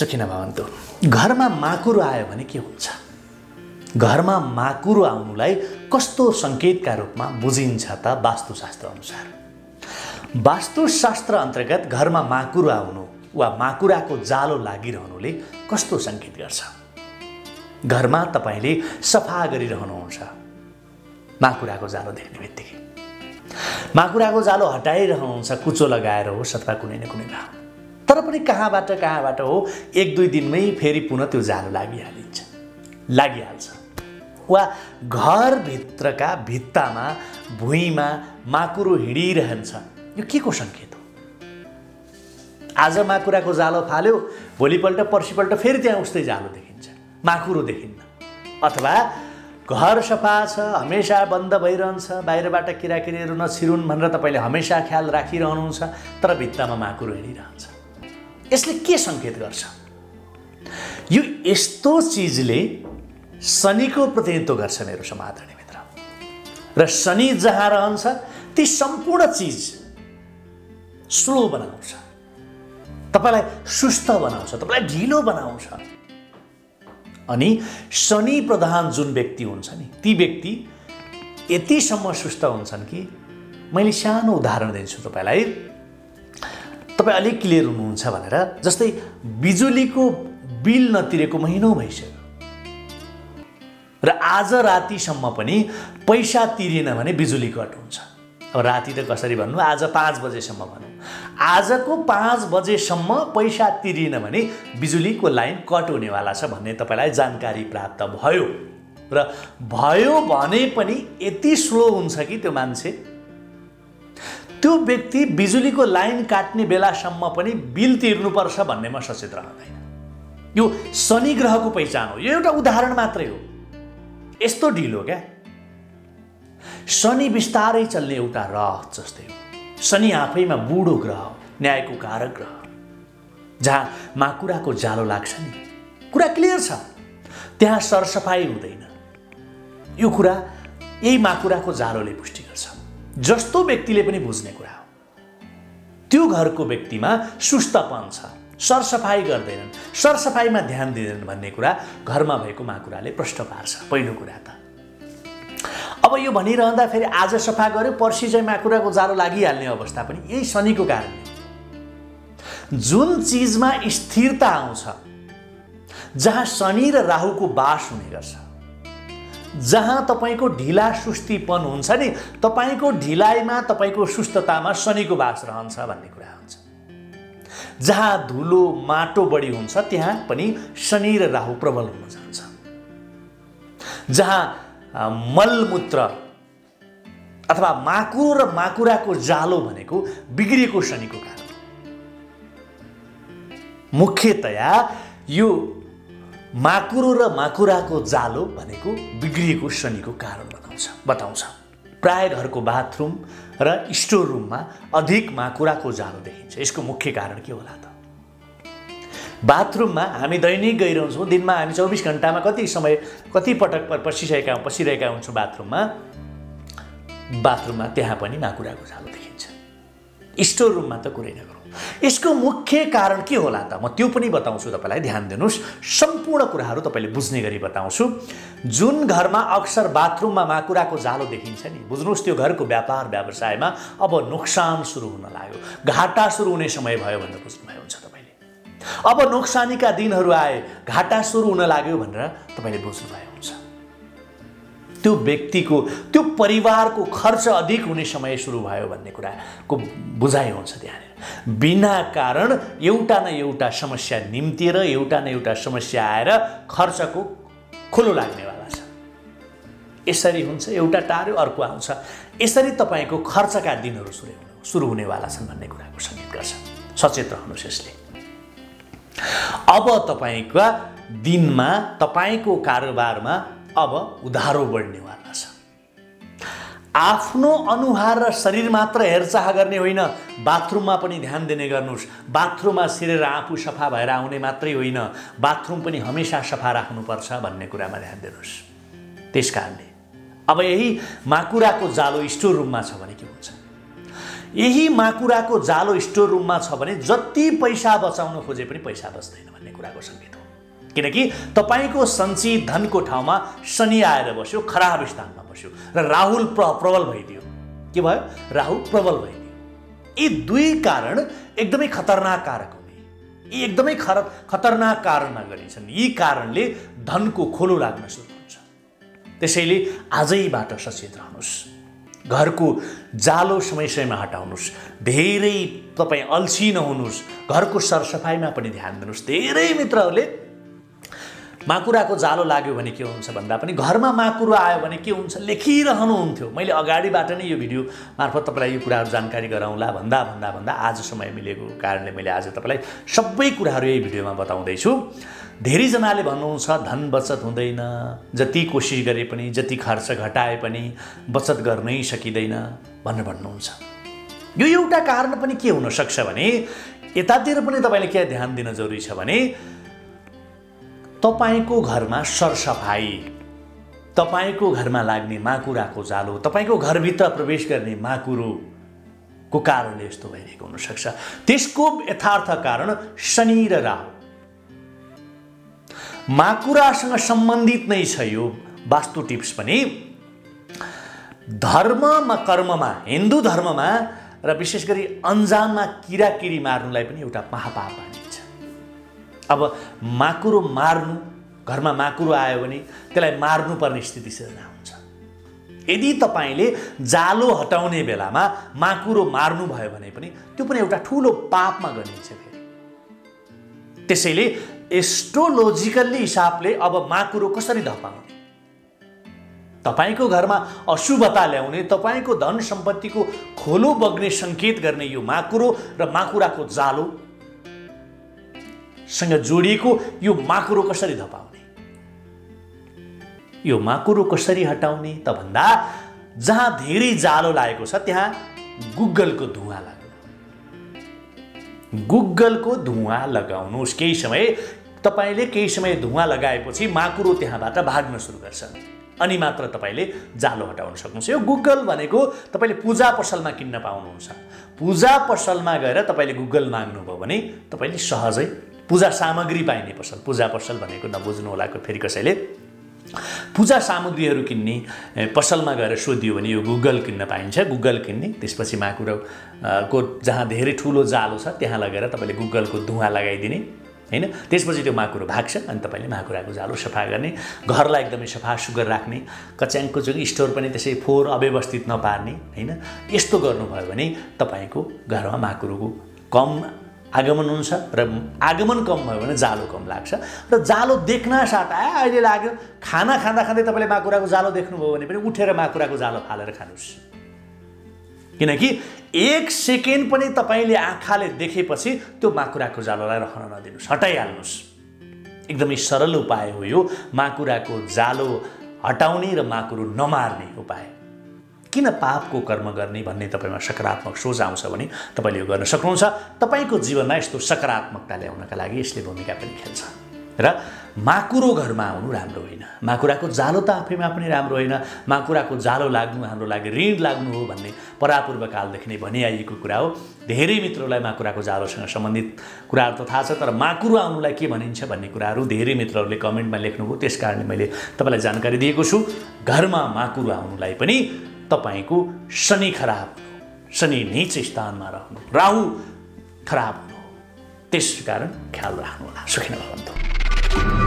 सुखी नभवन्तु। घरमा माकुरो आयो भने के हुन्छ? घरमा माकुरो आउनुलाई कस्तो सङ्केतका रूपमा बुझिन्छ त वास्तुशास्त्र अनुसार? वास्तुशास्त्र अन्तर्गत घरमा माकुरो आउनु वा माकुराको जालो लागिरहनुले कस्तो सङ्केत गर्छ? घरमा तपाईँले सफा गरिरहनुहुन्छ माकुराको जालो देख्ने बित्तिकै, माकुराको जालो हटाइरहनुहुन्छ कुचो लगाएर होस् अथवा कुनै न कुनै भाव, तर पनि कहाँबाट हो 1-2 दिनमै फेरि पुनः त्यो जालो लागिहाल्छ। वा घरभित्रका भित्तामा भुइँमा माकुरो हिँडिरहन्छ। यो के को सङ्केत हो? आज माकुराको जालो फाल्यो, भोलिपल्ट पर्सिपल्ट फेरि त्यहाँ उस्तै जालो देखिन्छ, माकुरो देखिन्न। अथवा घर सफा छ, हमेसा बन्द भइरहन्छ, बाहिरबाट किराकिरीहरू नछिरुन् भनेर तपाईँले हमेसा ख्याल राखिरहनुहुन्छ, तर भित्तामा माकुरो हिँडिरहन्छ। यसले के सङ्केत गर्छ? यो यस्तो चिजले शनिको प्रतिनिधित्व गर्छ मेरो समाधानी मित्र। र शनि जहाँ रहन्छ ती सम्पूर्ण चिज स्लो बनाउँछ, तपाईँलाई सुस्त बनाउँछ, तपाईँलाई ढिलो बनाउँछ। अनि शनि प्रधान जुन व्यक्ति हुन्छ नि, ती व्यक्ति यतिसम्म सुस्त हुन्छन् कि मैले सानो उदाहरण दिन्छु तपाईँलाई, तपाईँ अलिक क्लियर हुनुहुन्छ भनेर। जस्तै बिजुलीको बिल नतिरेको महिनौँ भइसक्यो र आज रातिसम्म पनि पैसा तिरेन भने बिजुली कट हुन्छ। अब राति त कसरी भन्नु, आज 5 बजेसम्म भनौँ, आजको 5 बजेसम्म पैसा तिरेन भने बिजुलीको लाइन कट हुनेवाला छ भन्ने तपाईँलाई जानकारी प्राप्त भयो। र भयो भने पनि यति स्लो हुन्छ कि त्यो मान्छे, त्यो व्यक्ति बिजुलीको लाइन काट्ने बेलासम्म पनि बिल तिर्नुपर्छ भन्नेमा सचेत रहँदैन। यो शनि ग्रहको पहिचान हो। यो एउटा उदाहरण मात्रै हो। यस्तो ढिलो क्या? शनि बिस्तारै चल्ने एउटा रथ जस्तै हो। शनि आफैमा बुढो ग्रह हो, न्यायको कारक ग्रह, जहाँ माकुराको जालो लाग्छ नि, कुरा क्लियर छ, त्यहाँ सरसफाइ हुँदैन। यो कुरा यही माकुराको जालोले पुष्टि गर्छ। जस्तो व्यक्तिले पनि बुझ्ने कुरा हो। त्यो घरको व्यक्तिमा सुस्तपन छ, सरसफाइ गर्दैनन्, सरसफाइमा ध्यान दिँदैनन् भन्ने कुरा घरमा भएको माकुराले प्रष्ट पार्छ। पहिलो कुरा त अब यो भनिरहँदा फेरि आज सफा गर्यो पर्सि चाहिँ माकुराको जालो लागिहाल्ने अवस्था पनि यही शनिको कारणले। जुन चिजमा स्थिरता आउँछ, जहाँ शनि र राहुको बास हुने गर्छ, जहाँ तपाईँको ढिला सुस्तीपन हुन्छ नि, तपाईँको ढिलाइमा तपाईँको सुस्ततामा शनिको बास रहन्छ भन्ने कुरा हुन्छ। जहाँ धुलो माटो बढी हुन्छ त्यहाँ पनि शनि र राहु प्रबल हुन जान्छ। जहाँ मलमूत्र अथवा माकुर र माकुराको जालो भनेको बिग्रिएको शनिको कारण। मुख्यतया यो माकुरो र माकुराको जालो भनेको बिग्रिएको शनिको कारण बताउँछ। प्राय घरको बाथरुम र स्टोर रुममा अधिक माकुराको जालो देखिन्छ। यसको मुख्य कारण के होला त? बाथरुममा हामी दैनिक गइरहन्छौँ, दिनमा हामी 24 घण्टामा कति पटक पसिरहेका हुन्छौँ बाथरुममा त्यहाँ पनि माकुराको जालो देखिन्छ। स्टोर रुममा त कुरै नगरौँ। यसको मुख्य कारण के होला त? म त्यो पनि बताउँछु तपाईँलाई, ध्यान दिनुहोस्। सम्पूर्ण कुराहरू तपाईँले बुझ्ने गरी बताउँछु। जुन घरमा अक्सर बाथरुममा माकुराको जालो देखिन्छ नि, बुझ्नुहोस् त्यो घरको व्यापार व्यवसायमा अब नोक्सान सुरु हुन लाग्यो, घाटा सुरु हुने समय भयो भनेर बुझ्नुभयो हुन्छ तपाईँले। अब नोक्सानीका दिनहरू आए, घाटा सुरु हुन लाग्यो भनेर तपाईँले बुझ्नुभयो हुन्छ। त्यो व्यक्तिको, त्यो परिवारको खर्च अधिक हुने समय सुरु भयो भन्ने कुराको बुझाइ हुन्छ त्यहाँनिर। बिना कारण एउटा न एउटा समस्या निम्तिएर, एउटा न एउटा समस्या आएर खर्चको खोलो लाग्नेवाला छ। यसरी हुन्छ, एउटा टार्यो अर्को आउँछ, यसरी तपाईँको खर्चका दिनहरू सुरु हुनेवाला छन् भन्ने कुराको सङ्केत गर्छ। सचेत रहनुहोस् यसले। अब तपाईँका दिनमा, तपाईँको कारोबारमा अब उधारो बढ्नेवाला छ। आफ्नो अनुहार र शरीर मात्र हेरचाह गर्ने होइन, बाथरुममा पनि ध्यान दिने गर्नुहोस्। बाथरुममा सिरेर आफू सफा भएर आउने मात्रै होइन, बाथरुम पनि हमेसा सफा राख्नुपर्छ भन्ने कुरामा ध्यान दिनुहोस्। त्यसकारणले अब यही माकुराको जालो स्टोर रुममा छ भने के हुन्छ? यही माकुराको जालो स्टोर रुममा छ भने जति पैसा बचाउन खोजे पनि पैसा बच्दैन भन्ने कुराको सङ्केत हो। किनकि तपाईँको सञ्चित धनको ठाउँमा शनि आएर बस्यो, खराब स्थानमा बस्यो र राहुल प्रबल भइदियो। के भयो? राहु प्रबल भइदियो। यी दुई कारण एकदमै खतरनाक कारक हुने, यी एकदमै खतरनाक कारणमा गरिन्छन्। यी कारणले धनको खोलो लाग्न सुरु हुन्छ। त्यसैले आजैबाट सचेत रहनुहोस्, घरको जालो समय समयमा हटाउनुहोस्, धेरै तपाईँ अल्छी नहुनुहोस्, घरको सरसफाइमा पनि ध्यान दिनुहोस्। धेरै मित्रहरूले माकुराको जालो लाग्यो भने के हुन्छ भन्दा पनि घरमा माकुरो आयो भने के हुन्छ लेखिरहनुहुन्थ्यो। मैले अगाडिबाट नै यो भिडियो मार्फत तपाईँलाई यो कुराहरू जानकारी गराउँला भन्दा आज समय मिलेको कारणले मैले आज तपाईँलाई सबै कुराहरू यही भिडियोमा बताउँदैछु। धेरैजनाले भन्नुहुन्छ धन बचत हुँदैन, जति कोसिस गरे पनि, जति खर्च घटाए पनि बचत गर्नै सकिँदैन भनेर भन्नुहुन्छ। यो एउटा कारण पनि के हुनसक्छ भने यतातिर पनि तपाईँले के ध्यान दिन जरुरी छ भने तपाईको घरमा सरसफाई, तपाईको घरमा लाग्ने माकुराको जालो, तपाईको घरभित्र प्रवेश गर्ने माकुरोको कारणले यस्तो भइरहेको हुनसक्छ। त्यसको यथार्थ कारण शनि र राहु। माकुरासँग सम्बन्धित नै छ यो वास्तु टिप्स पनि। धर्ममा, कर्ममा, हिन्दू धर्ममा र विशेष गरी अन्जानमा किराकिरी मार्नुलाई पनि एउटा महापाप मानिन्छ। अब माकुरो मार्नु, घरमा माकुरो आयो भने त्यसलाई मार्नुपर्ने स्थिति सिर्जना हुन्छ। यदि तपाईँले जालो हटाउने बेलामा माकुरो मार्नु भयो भने पनि त्यो पनि एउटा ठुलो पापमा गनिन्छ फेरि। त्यसैले एस्ट्रोलोजिकल्ली हिसाबले अब माकुरो कसरी धपाउने, तपाईँको घरमा अशुभता ल्याउने, तपाईँको धन सम्पत्तिको खोलो बग्ने सङ्केत गर्ने यो माकुरो र माकुराको जालो सँग जोडिएको यो माकुरो कसरी धपाउने, यो माकुरो कसरी हटाउने त भन्दा जहाँ धेरै जालो लागेको छ त्यहाँ गुग्गलको धुवाँ लगाउनु। गुग्गलको धुवाँ लगाउनुहोस्। केही समय तपाईँले केही समय धुवाँ लगाएपछि माकुरो त्यहाँबाट भाग्न सुरु गर्छ अनि मात्र तपाईँले जालो हटाउन सक्नुहुन्छ। यो गुग्गल भनेको तपाईँले पूजा पसलमा किन्न पाउनुहुन्छ। पूजा पसलमा गएर तपाईँले गुग्गल माग्नुभयो भने तपाईँले सहजै पूजा सामग्री पाइने पसल, पूजा पसल भनेको नबुझ्नु होला फेरि कसैले, पूजा सामग्रीहरू किन्ने पसलमा गएर सोधियो भने यो गुग्गल किन्न पाइन्छ। गुग्गल किन्ने, त्यसपछि माकुराको जहाँ धेरै ठुलो जालो छ त्यहाँ लगेर तपाईँले गुग्गलको धुवाँ लगाइदिने हैन। त्यसपछि त्यो माकुरो भाग्छ अनि तपाईँले माकुराको जालो सफा गर्ने, घरलाई एकदमै सफा सुग्घर राख्ने, कच्याङको जुन स्टोर पनि त्यसै फोहोर अव्यवस्थित नपार्ने हैन। यस्तो गर्नुभयो भने तपाईँको घरमा माकुरोको कम आगमन हुन्छ र आगमन कम भयो भने जालो कम लाग्छ र जालो देख्न साथ अहिले लाग्यो। खाना खाँदा खाँदै तपाईँले माकुराको जालो देख्नुभयो भने पनि उठेर माकुराको जालो फालेर खानुहोस्। किनकि 1 सेकेन्ड पनि तपाईँले आँखाले देखेपछि त्यो माकुराको जालोलाई रहन नदिनुहोस्, हटाइहाल्नुहोस्। एकदमै सरल उपाय हो यो माकुराको जालो हटाउने र माकुरो नमार्ने उपाय। किन पापको कर्म गर्ने भन्ने तपाईँमा सकारात्मक सोच आउँछ भने तपाईँले यो गर्न सक्नुहुन्छ। तपाईँको जीवनमा यस्तो सकारात्मकता ल्याउनका लागि यसले भूमिका पनि खेल्छ। र माकुरो घरमा आउनु राम्रो होइन, माकुराको जालो त आफैमा पनि राम्रो होइन। माकुराको जालो लाग्नु हाम्रो लागि ऋण लाग्नु हो भन्ने परापूर्व कालदेखि नै भनिआइएको कुरा हो। धेरै मित्रहरूलाई माकुराको जालोसँग सम्बन्धित कुराहरू त थाहा छ, तर माकुरो आउनुलाई के भनिन्छ भन्ने कुराहरू धेरै मित्रहरूले कमेन्टमा लेख्नुभयो। त्यस कारणले मैले तपाईँलाई जानकारी दिएको छु। घरमा माकुरो आउनुलाई पनि तपाईको शनि खराब हुनु, शनि नीच स्थानमा रहनु, राहु खराब हुनु, त्यस कारण ख्याल राख्नु होला। सुखी भवन्तु।